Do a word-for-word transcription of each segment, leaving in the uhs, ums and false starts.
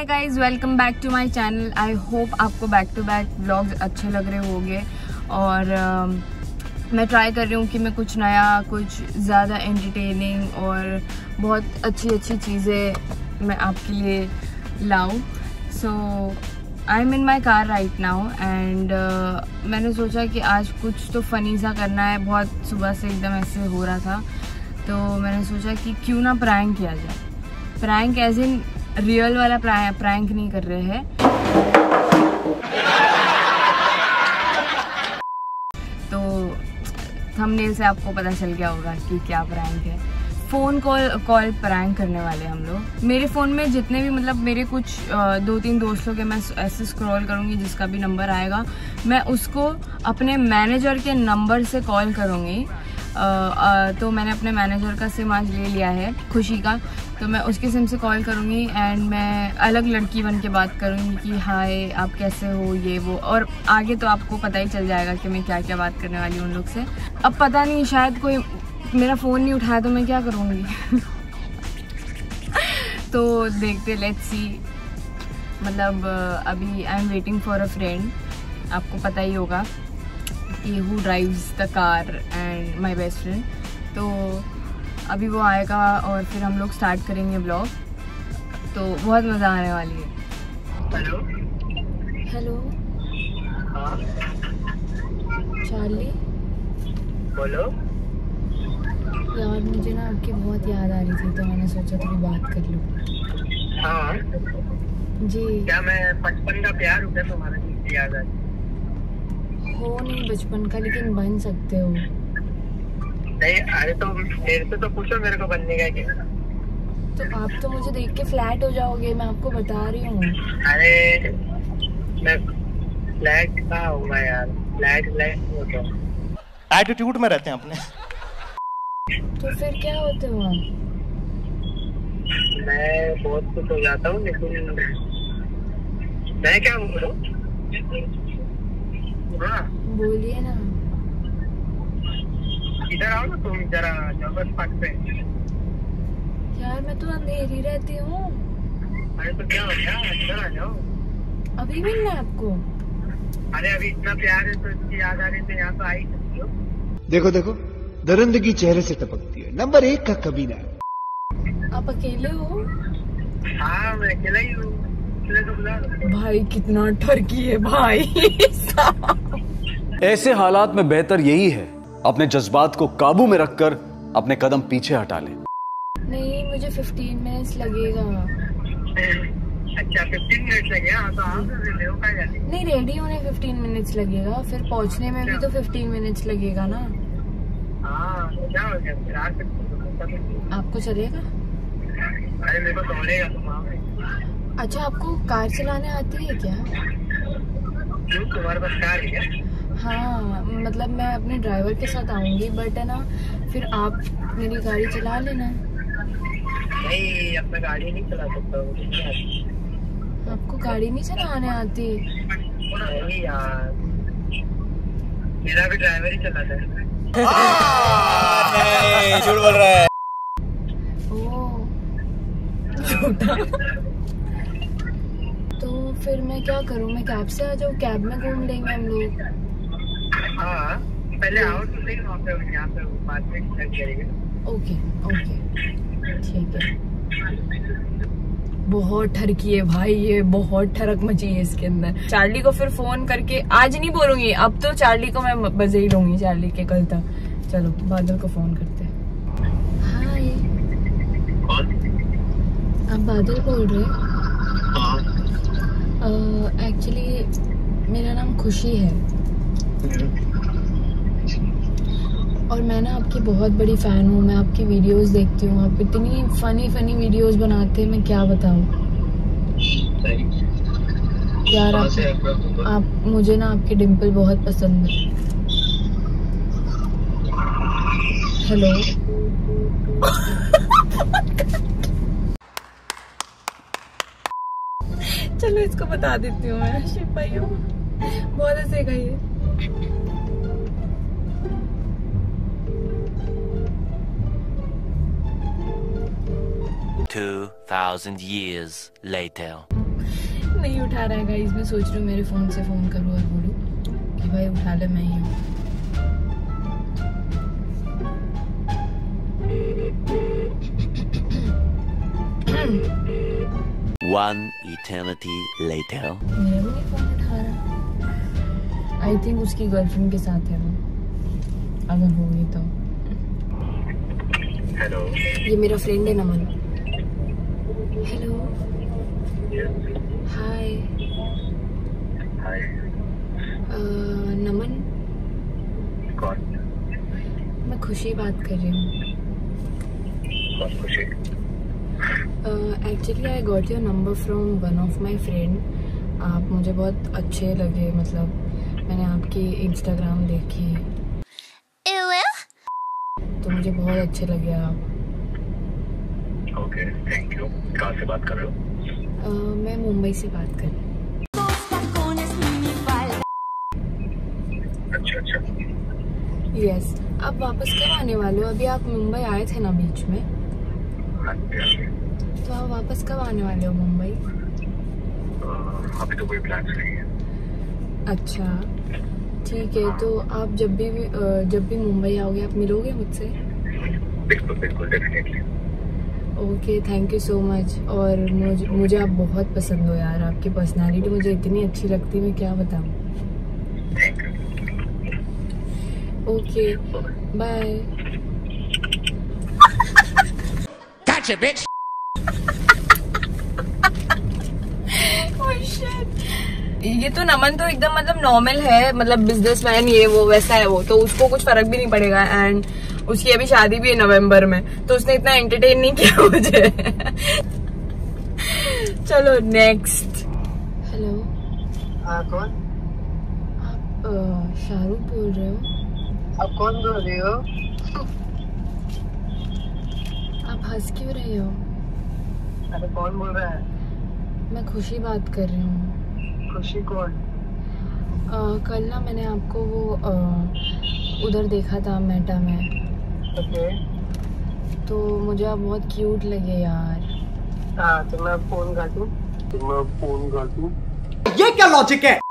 Hi guys, welcome back to my channel. I hope आपको back to back vlogs अच्छे लग रहे होंगे और uh, मैं ट्राई कर रही हूँ कि मैं कुछ नया, कुछ ज़्यादा एंटरटेनिंग और बहुत अच्छी अच्छी चीज़ें मैं आपके लिए लाऊं। So I am in my car right now and मैंने सोचा कि आज कुछ तो फ़नी सा करना है। बहुत सुबह से एकदम ऐसे हो रहा था तो मैंने सोचा कि क्यों ना प्रैंक किया जाए। प्रैंक एज इन रियल वाला प्रैंक नहीं कर रहे हैं। तो थंबनेल से आपको पता चल गया होगा कि क्या प्रैंक है। फ़ोन कॉल कॉल प्रैंक करने वाले हम लोग। मेरे फ़ोन में जितने भी मतलब मेरे कुछ दो तीन दोस्तों के मैं ऐसे स्क्रॉल करूँगी, जिसका भी नंबर आएगा मैं उसको अपने मैनेजर के नंबर से कॉल करूँगी। Uh, uh, तो मैंने अपने मैनेजर का सिम आज ले लिया है, खुशी का, तो मैं उसके सिम से कॉल करूँगी एंड मैं अलग लड़की बन के बात करूँगी कि हाय आप कैसे हो, ये वो। और आगे तो आपको पता ही चल जाएगा कि मैं क्या क्या बात करने वाली हूँ उन लोग से। अब पता नहीं, शायद कोई मेरा फ़ोन नहीं उठाया तो मैं क्या करूँगी। तो देखते, लेट्स सी। मतलब अभी I am waiting for a friend. आपको पता ही होगा कि who drives the car and my best friend. तो अभी वो आएगा और फिर हम लोग स्टार्ट करेंगे ब्लॉग। तो बहुत मज़ा आने वाली है। हेलो हेलो हाँ चार्ली, बोलो। यार मुझे ना आपकी बहुत याद आ रही थी तो मैंने सोचा थोड़ी बात कर लूँ। हाँ जी। क्या मैं बचपन का प्यार हूँ क्या तुम्हारा, जिसकी याद आ? हो नहीं बचपन का, लेकिन बन सकते हो। नहीं, अरे तो मेरे से तो पूछो मेरे को बनने का क्या। तो आप तो मुझे देख के फ्लैट हो जाओगे, मैं आपको बता रही हूँ। अरे मैं फ्लैट कहाँ हूँ यार, फ्लैट फ्लैट होता हूँ। एटीट्यूड में रहते हैं अपने। तो फिर क्या होते हो आप? मैं बहुत कुछ हो जाता हूँ, लेकिन मैं क्या बोलूँ? हाँ बोलिए ना। इधर आओ ना तुम जरा, जबरदस्त पार्क पे। यार मैं तो अंधेरी रहती हूँ। अरे तो क्या हो गया, इधर आ जाओ। अभी मिलना है आपको? अरे अभी इतना प्यार है तो इसकी याद आ रही थी, यहाँ तो आई सकती हो। देखो देखो, दरिंदगी चेहरे से टपकती है। नंबर एक का कमीना। आप अकेले हो? हाँ मैं अकेला ही हूँ। तो बुला दो। भाई कितना ठरकी है भाई। ऐसे हालात में बेहतर यही है अपने जज्बात को काबू में रखकर अपने कदम पीछे हटा ले। नहीं, मुझे पंद्रह मिनट्स लगेगा। अच्छा पंद्रह मिनट लगे? हाँ तो आप हो क्या जाने। नहीं, रेडी होने पंद्रह मिनट्स लगेगा, फिर पहुंचने में भी तो पंद्रह मिनट्स लगेगा ना। हाँ क्या हो गया, फिर आ सकते हो। आपको चलेगा? अरे मेरे को दौड़ेगा तुम आओ। अच्छा, आपको कार चलाने आती है क्या? क्यों, तुम्हारे पास कार है क्या? हाँ मतलब मैं अपने ड्राइवर के साथ आऊंगी, बट है ना फिर आप मेरी गाड़ी चला लेना। नहीं, अब मैं गाड़ी नहीं चला सकता हूँ। आपको गाड़ी नहीं चलाने आती? नहीं यार, मेरा भी ड्राइवर ही चलाता है। नहीं, झूठ बोल रहा है। ओह झूठा। तो फिर मैं क्या करूँ, मैं कैब से आ जाऊँ? कैब में घूम लेंगे हम लोग। हाँ पहले आओ तो सही, वहाँ पे यहाँ पे बाद में चेक करेंगे। ओके ओके ठीक है। बहुत ठरकी है भाई, ये बहुत ठरक मची है इसके अंदर। चार्ली को फिर फोन करके, आज नहीं बोलूंगी, अब तो चार्ली को मैं बजे ही लूंगी, चार्ली के कल तक। चलो बादल को फोन करते हैं। हाय, आप बादल बोल रहे हैं? एक्चुअली मेरा नाम खुशी है और मैं ना आपकी बहुत बड़ी फ़ैन हूँ। मैं आपकी वीडियोस देखती हूँ, आप इतनी फ़नी फ़नी वीडियोस बनाते हैं, मैं क्या बताऊँ यार। आप, आप मुझे ना आपकी डिम्पल बहुत पसंद है। हेलो। चलो इसको बता देती हूँ मैं, शिपाई हूँ, बहुत हंसेगा ये। two thousand years later. नहीं उठा रहा है गाइस। मैं सोच रही हूँ मेरे फोन से फोन करूँ और बोलूँ कि भाई उठा ले, मैं ही हूँ। One eternity later. मेरा भी नहीं फोन उठा रहा। आई थिंक उसकी गर्लफ्रेंड के साथ है वो, अगर होगी तो। हेलो, ये मेरा फ्रेंड है नमन। हेलो, हाय। हाय। नमन, कौन? मैं खुशी बात कर रही हूँ। कौन Khushi? Actually I got your number from one of my friend. आप मुझे बहुत अच्छे लगे, मतलब मैंने आपकी इंस्टाग्राम देखी तो मुझे बहुत अच्छे लगे आप। Okay, thank you. कहाँ से बात कर रहे हो? uh, मैं मुंबई से बात कर रही हूँ। अच्छा अच्छा। यस, आप वापस कब आने वाले हो? अभी आप मुंबई आए थे ना बीच में, हाँ जी, हाँ जी। तो आप वापस कब आने वाले हो मुंबई? अह, अभी तो कोई प्लान नहीं है। अच्छा ठीक है, तो आप जब भी अ, जब भी मुंबई आओगे आप मिलोगे मुझसे? बिल्कुल बिल्कुल, definitely. Okay, thank you so much. और मुझे मुझे आप बहुत पसंद हो यार, आपकी पर्सनालिटी मुझे इतनी अच्छी लगती है, मैं क्या बताऊँ। Thank you. Okay, bye. Gotcha, bitch. ये तो नमन तो एकदम मतलब नॉर्मल है, मतलब बिजनेसमैन ये वो वैसा है वो, तो उसको कुछ फर्क भी नहीं पड़ेगा। एंड उसकी अभी शादी भी है नवंबर में, तो उसने इतना एंटरटेन नहीं किया मुझे। चलो नेक्स्ट। हेलो, हाँ कौन? आप अ, शाहरुख बोल रहे हो? आप कौन बोल रहे हो? आप हंस क्यों रहे हो? अरे कौन बोल रहा है? मैं खुशी बात कर रही हूँ। खुशी कौन? अ, कल ना मैंने आपको वो अ, उधर देखा था मेटा में, ओके। तो मुझे आप बहुत क्यूट लगे यार। हाँ, तो मैं फोन काटूं? तो मैं फोन काटूं? ये क्या लॉजिक है?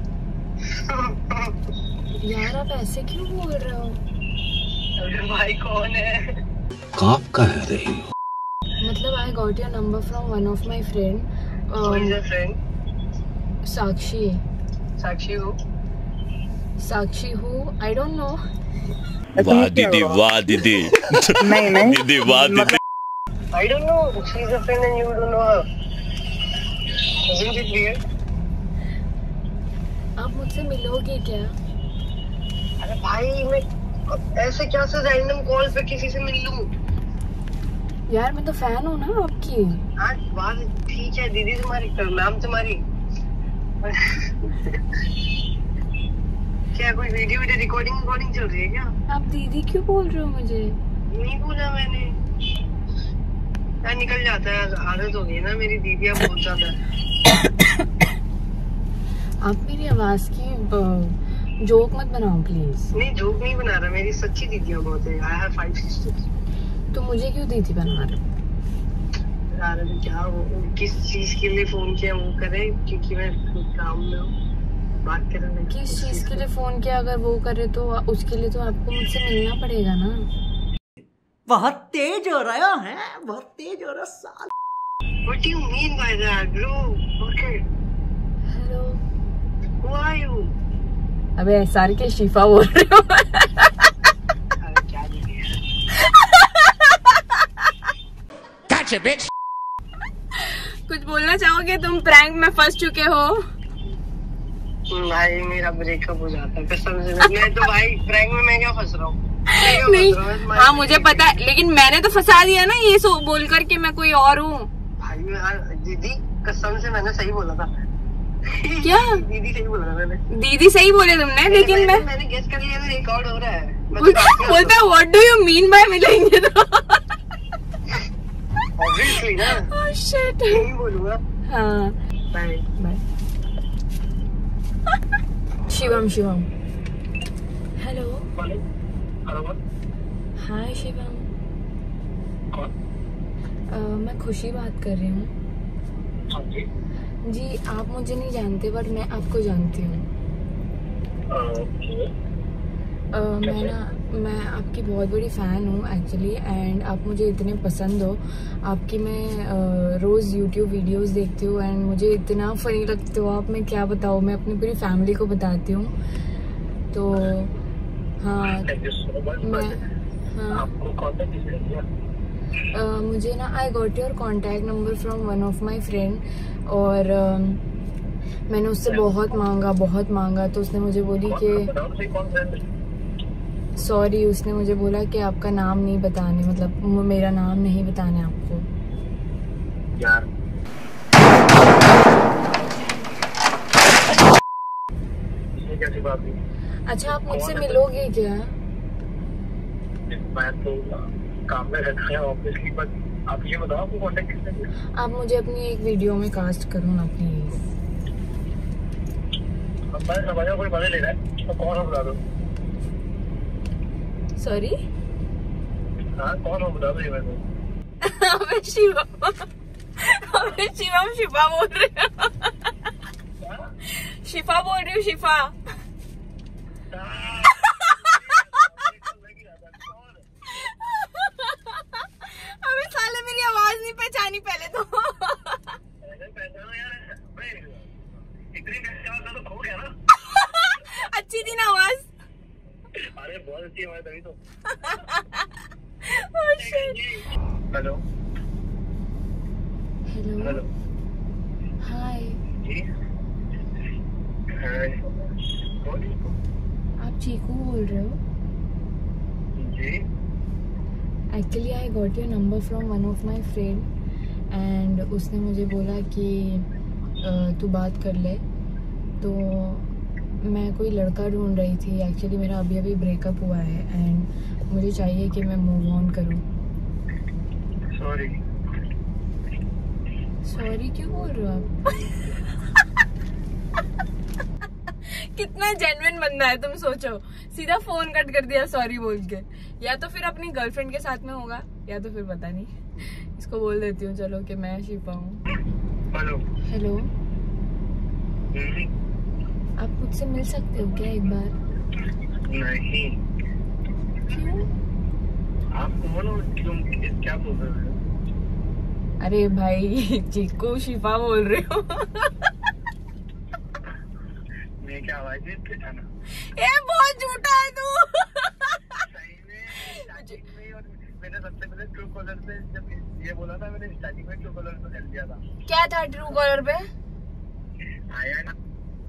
यार आप ऐसे क्यों बोल रहे हो? अरे भाई कौन है? कहाँ कह रही हो? मतलब I got your number from one of my friend Who is your friend? Sakshi. Sakshi हो? साक्षी हूँ, आई डोंट नो। वाह दीदी, वाह दीदी। नहीं नहीं। दीदी वाह दीदी। I don't know. She's a friend and you don't know her. Isn't it weird? आप मुझसे मिलोगे क्या? अरे भाई मैं ऐसे क्या से रैंडम कॉल पे किसी से मिल लूं? यार मैं तो फैन हूँ ना आपकी। हाँ बात ठीक है, दीदी तुम्हारी, मैम तुम्हारी। क्या कोई वीडियो वीडियो रिकॉर्डिंग रिकॉर्डिंग चल रही है क्या? आप दीदी क्यों बोल रहे हो मुझे? नहीं बोला मैंने। यार निकल जाता है, आदत हो गई ना मेरी, दीदियाँ बहुत ज्यादा। आप मेरी आवाज की जोक मत बनाओ प्लीज। नहीं जोक नहीं बना रहा, मेरी सच्ची दीदियाँ बहुत है। I have five sisters. तो मुझे क्यों दीदी बना रहे हो? यार अभी क्या वो किस चीज के लिए फोन किया वो करे, क्योंकि मैं काम में हूँ, बात करें। किस चीज के लिए फोन किया? अगर वो करे तो उसके लिए तो आपको मुझसे मिलना पड़ेगा ना। बहुत तेज हो रहा है, बहुत तेज हो रहा साल। What do you mean by that, bro? Okay. Hello, Who are you? अबे एसआर के शिफा बोल रहे हो? अरे क्या दीदी है? Gotcha, bitch. कुछ बोलना चाहोगे? तुम प्रैंक में फंस चुके हो। भाई मेरा ब्रेकअप हो जाता है कसम से। मैं तो भाई प्रैंक में मैं क्या फंस रहा हूँ? नहीं, हाँ मुझे पता है, लेकिन मैंने तो फंसा दिया ना ये सो बोल कर के मैं कोई और हूँ। भाई यार दीदी कसम से मैंने सही बोला था। क्या? दीदी सही बोला था मैंने। दीदी सही बोले तुमने, लेकिन मैं मैंने गेस कर लिया, रिकॉर्ड हो रहा है। बोलता है what do you mean by मिलेंगे तो? ऑब्वियसली ना। ओह शिट, नहीं बोलूंगा। हाँ bye bye. Shivam Shivam hello. Hello hi Shivam. कौन? मैं खुशी बात कर रही हूँ। हाँ जी। जी आप मुझे नहीं जानते बट मैं आपको जानती हूँ। ओके। uh, मैं ना मैं आपकी बहुत बड़ी फ़ैन हूँ एक्चुअली, एंड आप मुझे इतने पसंद हो। आपकी मैं uh, रोज़ यूट्यूब वीडियोस देखती हूँ एंड मुझे इतना फ़नी लगते हो आप, मैं क्या बताऊँ, मैं अपनी पूरी फैमिली को बताती हूँ। तो हाँ थैंक यू सो मच। मैं हाँ आपको कॉन्टेक्ट किसने किया? uh, मुझे ना I got your contact number from one of my friend, और uh, मैंने उससे बहुत मांगा बहुत मांगा तो उसने मुझे बोली कि बताओ सही कौन फ्रेंड है? सॉरी, उसने मुझे बोला कि आपका नाम नहीं बताने, मतलब मेरा नाम नहीं बताना है आपको। यार ये कैसी बात है? अच्छा आप मुझसे मिलोगे क्या? मैं तो काम में रहता है ऑब्वियसली, बट आप ये बताओ आपको कॉन्टेक्ट किसने किया? आप मुझे अपनी एक वीडियो में कास्ट करो ना प्लीज। अब मैं समझा कोई मजे ले रहा है तो कौन हो बता दो। सॉरी हाँ कौन हो बता दो ये मैं तो। मैं शिवा मैं शिवम शिफा बोल रही हूँ। शिफा बोल रही हूँ, शिफा। अबे साले मेरी आवाज नहीं पहचानी पहले तो। अच्छी थी ना आवाज? अरे बहुत अच्छी आवाज तभी तो। Oh shit. Hello hello hello hi, जी हाय कौन? आप चीकू बोल रहे हो? जी actually I got your number from one of my friend and उसने मुझे बोला कि तू बात कर ले। तो मैं कोई लड़का ढूंढ रही थी एक्चुअली, मेरा अभी अभी ब्रेकअप हुआ है एंड मुझे चाहिए कि मैं मूव ऑन करूं। सॉरी। सॉरी क्यों बोल रहे हो आप? कितना जेन्युइन बंदा है, तुम सोचो, सीधा फोन कट कर दिया सॉरी बोल के। या तो फिर अपनी गर्लफ्रेंड के साथ में होगा या तो फिर पता नहीं। इसको बोल देती हूँ चलो कि मैं शिफा हूँ। हेलो हेलो, आप मुझसे मिल सकते हो क्या एक बार? नहीं। क्यों? आप कौन हो? क्यों क्या बोल रहे हो? अरे भाई चीकू शिफा बोल रहे हो। मैं क्या आवाज नहीं पहचाना? ये बहुत झूठा है तू। सही में स्टार्टिंग में, और मैंने सबसे पहले ट्रू कॉलर पे जब ये बोला था, मैंने स्टार्टिंग में ट्रू कॉलर पे कर दिया था। क्या था ट्रू कॉलर पे? आया ना?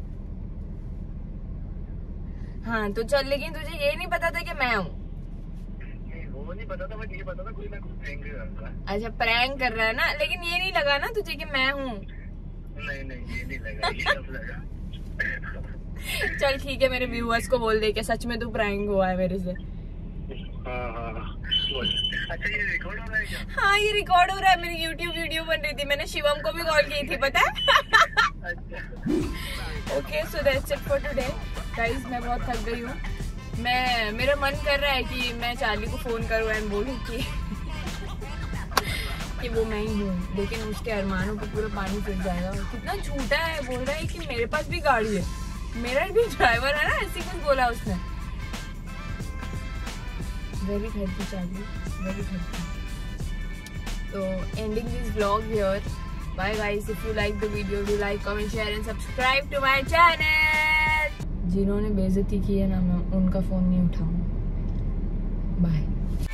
हाँ तो चल, लेकिन तुझे ये नहीं पता था कि मैं हूँ? नहीं वो नहीं पता था, बट ये पता था कोई ना कोई प्रैंक कर रहा था। अच्छा प्रैंक कर रहा है ना, लेकिन ये नहीं लगा ना तुझे कि मैं हूँ? नहीं नहीं ये नहीं लगा, ये सब लगा। चल ठीक है, मेरे व्यूअर्स को बोल दे कि सच में तू प्रैंक हुआ है मेरे से। हाँ हाँ बोल। अच्छा ये रिकॉर्ड हो रहा है क्या? हाँ ये रिकॉर्ड हो रहा है, मेरी यूट्यूब वीडियो बन रही थी, मैंने शिवम को भी कॉल की थी पता है। Okay so that's it for today guys. मैं बहुत थक गई हूँ, मैं मेरा मन कर रहा है कि मैं चार्ली को फोन करूँ एंड बोलूँ कि कि वो मैं ही हूँ, लेकिन उसके अरमानों पर पूरा पानी फिर जाएगा। कितना झूठा है, बोल रहा है कि मेरे पास भी गाड़ी है, मेरा भी ड्राइवर है ना, ऐसी कुछ बोला उसने। Very thirty charlie, very thirty. तो ending this vlog here. Bye guys, if you like the video do like comment share and subscribe to my channel. जिन्होंने बेइज्जती की है ना, मैं उनका फोन नहीं उठाऊंगा। बाय।